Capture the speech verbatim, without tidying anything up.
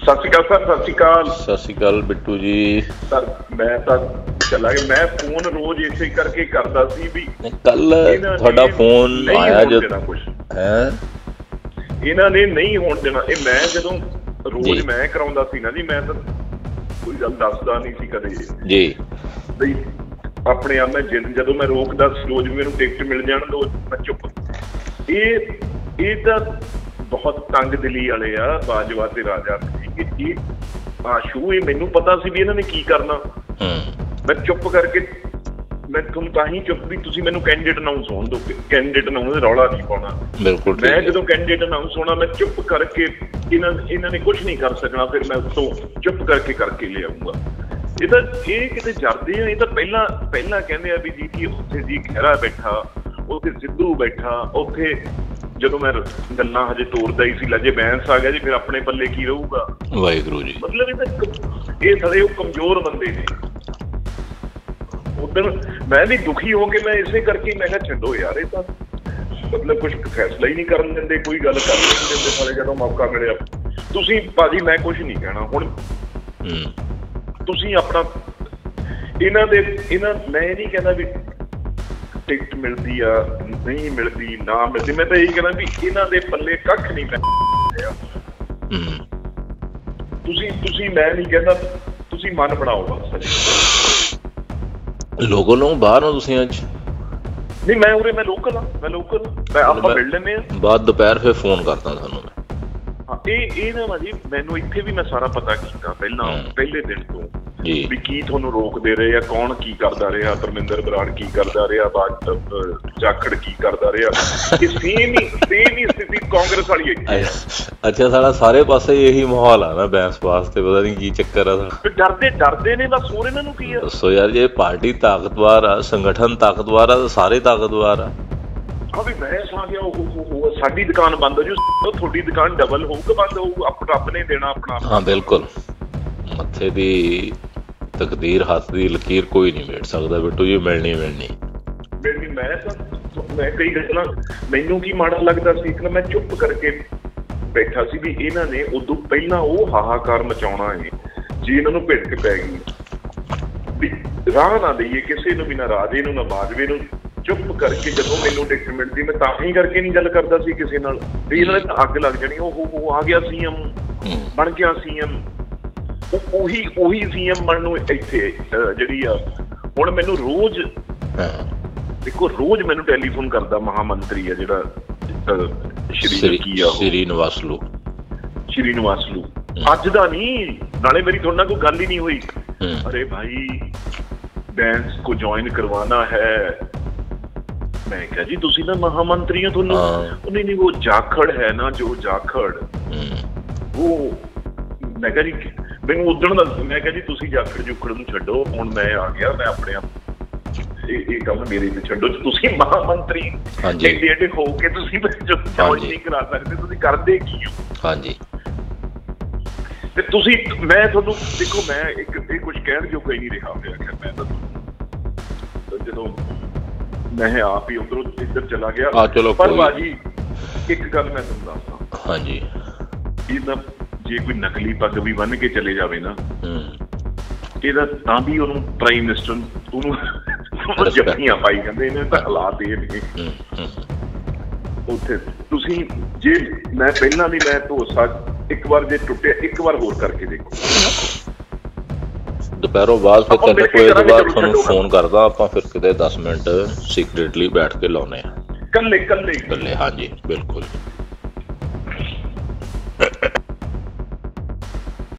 ਸਤਿ ਸ਼੍ਰੀ ਅਕਾਲ ਸਰ। ਸਤਿ ਸ਼੍ਰੀ ਅਕਾਲ। ਸਤਿ ਸ਼੍ਰੀ ਅਕਾਲ ਬਿੱਟੂ ਜੀ। ਸਰ ਮੈਂ ਤਾਂ ਚਲਾ ਗਿਆ। ਮੈਂ ਫੋਨ ਰੋਜ਼ ਇਸੇ ਕਰਕੇ ਕਰਦਾ ਸੀ ਵੀ ਕੱਲ ਤੁਹਾਡਾ ਫੋਨ ਆਇਆ ਜਦੋਂ ਕੁਛ ਹੈ ਇਹਨਾਂ ਨੇ ਨਹੀਂ ਹੋਣ ਦੇਣਾ। ਇਹ ਮੈਂ ਜਦੋਂ ਰੋਜ਼ ਮੈਂ ਕਰਾਉਂਦਾ ਸੀ ਨਾ ਜੀ, ਮੈਂ ਤਾਂ ਕੋਈ ਗੱਲ ਦੱਸਦਾ ਨਹੀਂ ਸੀ ਕਦੇ ਜੀ ਬਈ ਆਪਣੇ ਆਪ। ਮੈਂ ਜਦੋਂ ਮੈਂ ਰੋਕਦਾ ਸੀ ਰੋਜ਼ ਮੈਨੂੰ ਟਿਕਟ ਮਿਲ ਜਾਣ ਦੋ ਮੈਂ ਚੁੱਪ। ਇਹ ਇਹ ਤਾਂ ਬਹੁਤ ਤੰਗ ਦਿਲੀ ਵਾਲੇ ਆ ਬਾਜਵਾ ਤੇ ਰਾਜਾ। ਇਹ ਆਸ਼ੂ ਇਹ ਮੈਨੂੰ ਪਤਾ ਸੀ ਵੀ ਇਹਨਾਂ ਨੇ ਕੀ ਕਰਨਾ। ਮੈਂ ਚੁੱਪ ਕਰਕੇ ਮੈਂ ਤੁਹਾਨੂੰ ਤਾਂ ਹੀ ਚੁੱਪ ਵੀ ਤੁਸੀਂ ਮੈਨੂੰ ਕੈਂਡੀਡੇਟ ਅਨਾਊਂਸ ਹੋਣ ਦਿਓ। ਕੈਂਡੀਡੇਟ ਅਨਾਊਂਸ ਰੌਲਾ ਨਹੀਂ ਪਾਉਣਾ। ਬਿਲਕੁਲ ਮੈਂ ਜਦੋਂ ਕੈਂਡੀਡੇਟ ਅਨਾਊਂਸ ਹੋਣਾ ਮੈਂ ਚੁੱਪ ਕਰਕੇ ਇਹਨਾਂ ਇਹਨਾਂ ਨੇ ਕੁਛ ਨਹੀਂ ਕਰ ਸਕਣਾ। ਫਿਰ ਮੈਂ ਉੱਤੋਂ ਚੁੱਪ ਕਰਕੇ ਕਰਕੇ ਲਿਆਊਂਗਾ। ਇਹ ਤਾਂ ਇਹ ਕਿਤੇ ਜਰਦੇ ਆ। ਇਹ ਤਾਂ ਪਹਿਲਾਂ ਪਹਿਲਾਂ ਕਹਿੰਦੇ ਆ ਵੀ ਜੀ ਕੀ ਉੱਥੇ ਜੀ ਖਹਿਰਾ ਬੈਠਾ, ਉੱਥੇ ਸਿੱਧੂ ਬੈਠਾ, ਉੱਥੇ ਜਦੋਂ ਮੈਂ ਗੱਲਾਂ ਹਜੇ ਤੋਰਦਾ ਹੀ ਸੀ ਲੱਜੇ ਬੈਂਸ ਆ ਗਿਆ ਜੀ, ਫਿਰ ਆਪਣੇ ਪੱਲੇ ਕੀ ਰਹੂਗਾ। ਵਾਹਿਗੁਰੂ ਜੀ। ਮਤਲਬ ਇਹ ਤਾਂ ਇਹ ਸਾਰੇ ਉਹ ਕਮਜ਼ੋਰ ਬੰਦੇ ਨੇ। ਉਦੋਂ ਮੈਂ ਵੀ ਦੁਖੀ ਹੋ ਕੇ ਮੈਂ ਇਸੇ ਕਰਕੇ ਮੈਂ ਕਿਹਾ ਛੱਡੋ ਯਾਰ, ਇਹ ਤਾਂ ਮਤਲਬ ਕੁਛ ਫੈਸਲਾ ਹੀ ਨਹੀਂ ਕਰਨ ਦਿੰਦੇ, ਕੋਈ ਗੱਲ ਕਰ ਨਹੀਂ ਦਿੰਦੇ ਸਾਰੇ। ਜਦੋਂ ਮੌਕਾ ਮਿਲਿਆ ਤੁਸੀਂ ਭਾਜੀ ਮੈਂ ਕੁਛ ਨਹੀਂ ਕਹਿਣਾ ਹੁਣ। ਤੁਸੀਂ ਆਪਣਾ ਇਹਨਾਂ ਦੇ ਇਹਨਾਂ ਮੈਂ ਇਹ ਨਹੀਂ ਕਹਿੰਦਾ ਵੀ ਟਿਕਟ ਮਿਲਦੀ ਆ ਨਹੀਂ ਮਿਲਦੀ ਨਾ ਮਿਲਦੀ। ਮੈਂ ਤਾਂ ਇਹੀ ਕਹਿੰਦਾ ਵੀ ਇਹਨਾਂ ਦੇ ਪੱਲੇ ਕੱਖ ਨਹੀਂ ਪੈ। ਤੁਸੀਂ ਤੁਸੀਂ ਮੈਂ ਨਹੀਂ ਕਹਿੰਦਾ, ਤੁਸੀਂ ਮਨ ਬਣਾਓ ਬਸ। ਲੋਕਲ ਨੂੰ ਬਾਹਰ ਹੋ ਤੁਸੀਂ ਅੱਜ? ਨਹੀਂ ਮੈਂ ਉਰੇ ਮੈਂ ਲੋਕਲ ਹਾਂ। ਮੈਂ ਲੋਕਲ ਮੈਂ ਆਪਾਂ ਮਿਲ ਲੈਂਦੇ ਹਾਂ ਬਾਅਦ ਦੁਪਹਿਰ ਫਿਰ ਫੋਨ ਕਰਦਾ ਤੁਹਾਨੂੰ ਮੈਂ। ਹਾਂ ਇਹ ਇਹ ਨਾ ਭਾਜੀ ਮੈਨੂੰ ਇੱਥੇ ਵੀ ਮੈਂ ਸਾਰਾ ਪਤਾ ਕੀਤਾ ਪਹਿਲਾਂ ਪਹਿਲੇ ਦਿਨ ਤੋਂ ਵੀ ਕੀ ਤੁਹਾਨੂੰ ਰੋਕਦੇ ਰਹੇ ਆ, ਕੌਣ ਕੀ ਕਰਦਾ ਰਿਹਾ, ਧਰਮਿੰਦਰ ਬਰਾੜ ਕੀ ਕਰਦਾ ਰਿਹਾ, ਜਾਖੜ ਕੀ ਕਰਦਾ ਰਿਹਾ। ਇਹ ਸੇਮ ਹੀ ਸੇਮ ਹੀ ਸਥਿਤੀ ਕਾਂਗਰਸ ਵਾਲੀ ਹੈ। ਅੱਛਾ ਸਾਡਾ ਸਾਰੇ ਪਾਸੇ ਇਹੀ ਮਾਹੌਲ ਆ ਨਾ ਬੈਂਸ ਵਾਸਤੇ, ਪਤਾ ਨਹੀਂ ਕੀ ਚੱਕਰ ਆ। ਡਰਦੇ ਡਰਦੇ ਨੇ ਬਸ ਹੋਰ ਇਹਨਾਂ ਨੂੰ ਕੀ ਆ। ਦੱਸੋ ਯਾਰ ਜੇ ਪਾਰਟੀ ਤਾਕਤਵਰ ਆ, ਸੰਗਠਨ ਤਾਕਤਵਰ ਆ ਤਾਂ ਸਾਰੇ ਤਾਕਤਵਰ ਆ। ਹਾਂ ਵੀ ਬਹਿਸ ਆ ਗਿਆ ਉਹ ਸਾਡੀ ਦੁਕਾਨ ਬੰਦ ਹੋ ਜੂ, ਤੁਹਾਡੀ ਦੁਕਾਨ ਡਬਲ ਹੋਊਗਾ ਬੰਦ ਹੋਊ, ਆਪਣਾ ਆਪਣੇ ਦੇਣਾ ਆਪਣਾ। ਹਾਂ ਬਿਲਕੁਲ। ਮੱਥੇ ਦੀ ਤਕਦੀਰ ਹੱਥ ਦੀ ਲਕੀਰ ਕੋਈ ਨਹੀਂ ਮੇਟ ਸਕਦਾ ਬਿੱਟੂ ਜੀ। ਮਿਲਣੀ ਮਿਲਣੀ ਮਿਲਣੀ। ਮੈਂ ਤਾਂ ਮੈਂ ਕਈ ਗੱਲਾਂ ਮੈਨੂੰ ਕੀ ਮਾੜਾ ਲੱਗਦਾ ਸੀ ਇੱਕ ਨਾ ਮੈਂ ਚੁੱਪ ਕਰਕੇ ਬੈਠਾ ਸੀ ਵੀ ਇਹਨਾਂ ਨੇ ਉਦੋਂ ਪਹਿਲਾਂ ਉਹ ਹਾਹਾਕਾਰ ਮਚਾਉਣਾ ਹੈ ਜੇ ਇਹਨਾਂ ਨੂੰ ਭਿੜਕ ਪੈ ਗਈ ਵੀ ਰਾਹ ਨਾ ਦੇਈਏ ਕਿਸੇ ਨੂੰ ਵੀ, ਨਾ ਰਾਜੇ ਨੂੰ ਨਾ ਬਾਜਵੇ ਨੂੰ। ਚੁੱਪ ਕਰਕੇ ਜਦੋਂ ਮੈਨੂੰ ਟਿਕਟ ਮਿਲਦੀ ਮੈਂ ਤਾਂ ਹੀ ਕਰਕੇ ਨਹੀਂ ਗੱਲ ਕਰਦਾ ਸੀ ਕਿਸੇ ਨਾਲ ਵੀ ਇਹਨਾਂ ਨੇ ਤਾਂ ਅੱਗ ਲੱਗ ਜਾਣੀ। ਉਹ ਉਹ ਆ ਗਿਆ ਸੀ ਐਮ ਬਣ ਗਿਆ ਸੀ ਐਮ। ਉਹੀ ਉਹੀ ਸੀ ਐਮ ਬਣਨ ਨੂੰ ਇੱਥੇ ਜਿਹੜੀ ਆ ਹੁਣ ਮੈਨੂੰ ਰੋਜ਼ ਦੇਖੋ ਰੋਜ਼ ਮੈਨੂੰ ਟੈਲੀਫੋਨ ਕਰਦਾ ਮਹਾ ਮੰਤਰੀ ਆ ਜਿਹੜਾ ਸ਼੍ਰੀ ਕੀ ਆ ਸ਼੍ਰੀ ਨਿਵਾਸਲੂ ਸ਼੍ਰੀ ਨਿਵਾਸਲੂ ਅੱਜ ਦਾ ਨਹੀਂ, ਨਾਲੇ ਮੇਰੀ ਤੁਹਾਡੇ ਨਾਲ ਕੋਈ ਗੱਲ ਹੀ ਨਹੀਂ ਹੋਈ। ਅਰੇ ਭਾਈ ਬੈਂਸ ਕੋ ਜੁਆਇਨ ਕਰਵਾना ਹੈ। ਮੈਂ ਕਿਹਾ ਜੀ ਤੁਸੀਂ ਨਾ ਮਹਾ ਮੰਤਰੀ ਹੋ, ਤੁਹਾਨੂੰ ਨਹੀਂ ਨਹੀਂ ਉਹ ਜਾਖੜ ਹੈ ਨਾ ਜੋ ਜਾਖੜ ਉਹ। ਮੈਂ ਕਿਹਾ ਜੀ ਮੈਨੂੰ ਉਦਣ ਦਾ ਮੈਂ ਕਿਹਾ ਜੀ ਤੁਸੀਂ ਜਾਖੜ ਜੁਖੜ ਨੂੰ ਛੱਡੋ, ਹੁਣ ਮੈਂ ਆ ਗਿਆ, ਮੈਂ ਆਪਣੇ ਆਪ ਇਹ ਕੰਮ ਮੇਰੇ ਤੇ ਛੱਡੋ। ਤੁਸੀਂ ਮਹਾ ਮੰਤਰੀ ਐਡੇ ਐਡੇ ਹੋ ਕੇ ਤੁਸੀਂ ਜੁਆਇਨ ਨਹੀਂ ਕਰਾ ਸਕਦੇ, ਤੁਸੀਂ ਕਰਦੇ ਕੀ ਹੋ? ਹਾਂਜੀ ਤੇ ਤੁਸੀਂ ਮੈਂ ਤੁਹਾਨੂੰ ਦੇਖੋ ਮੈਂ ਇੱਕ ਇਹ ਕੁਛ ਕਹਿਣ ਜੋ ਕੋਈ ਨਹੀਂ ਰਿਹਾ ਹੋਇਆ। ਮੈਂ ਤਾਂ ਜਦੋਂ ਮੈਂ ਆਪ ਹੀ ਉਧਰੋਂ ਇੱਧਰ ਚਲਾ ਗਿਆ। ਪਰ ਬਾਜੀ ਇੱਕ ਗੱਲ ਮੈਂ ਤੁਹਾਨੂੰ ਦੱਸਦਾ। ਹਾਂਜੀ ਇਹ ਤਾਂ ਜੇ ਕੋਈ ਨਕਲੀ ਪੱਗ ਵੀ ਬੰਨ ਕੇ ਚਲੇ ਜਾਵੇ ਨਾ ਇਹਦਾ ਤਾਂ ਵੀ ਉਹਨੂੰ ਪ੍ਰਾਈਮ ਮਿਨਿਸਟਰ ਉਹਨੂੰ ਜੱਫੀਆਂ ਪਾਈ ਜਾਂਦੇ ਨੇ। ਤਾਂ ਹਾਲਾਤ ਇਹ ਨੇ ਉੱਥੇ। ਤੁਸੀਂ ਜੇ ਮੈਂ ਪਹਿਲਾਂ ਵੀ ਮੈਂ ਭਰੋਸਾ ਇੱਕ ਵਾਰ ਜੇ ਟੁੱਟਿਆ ਇੱਕ ਵਾਰ ਹੋਰ ਕਰਕੇ ਦੇਖੋ। ਦੁਪਹਿਰੋਂ ਬਾਅਦ ਫਿਰ ਤਿੰਨ ਕੁ ਵਜੇ ਤੋਂ ਬਾਅਦ ਤੁਹਾਨੂੰ ਫੋਨ ਕਰਦਾ ਆਪਾਂ, ਫਿਰ ਕਿਤੇ ਦਸ ਮਿੰਟ ਸੀਕ੍ਰੇਟਲੀ ਬੈਠ ਕੇ ਲਾਉਣੇ ਆ। ਇਕੱਲੇ ਇਕੱਲੇ ਇਕੱਲੇ ਹਾਂਜੀ ਬਿਲਕੁਲ।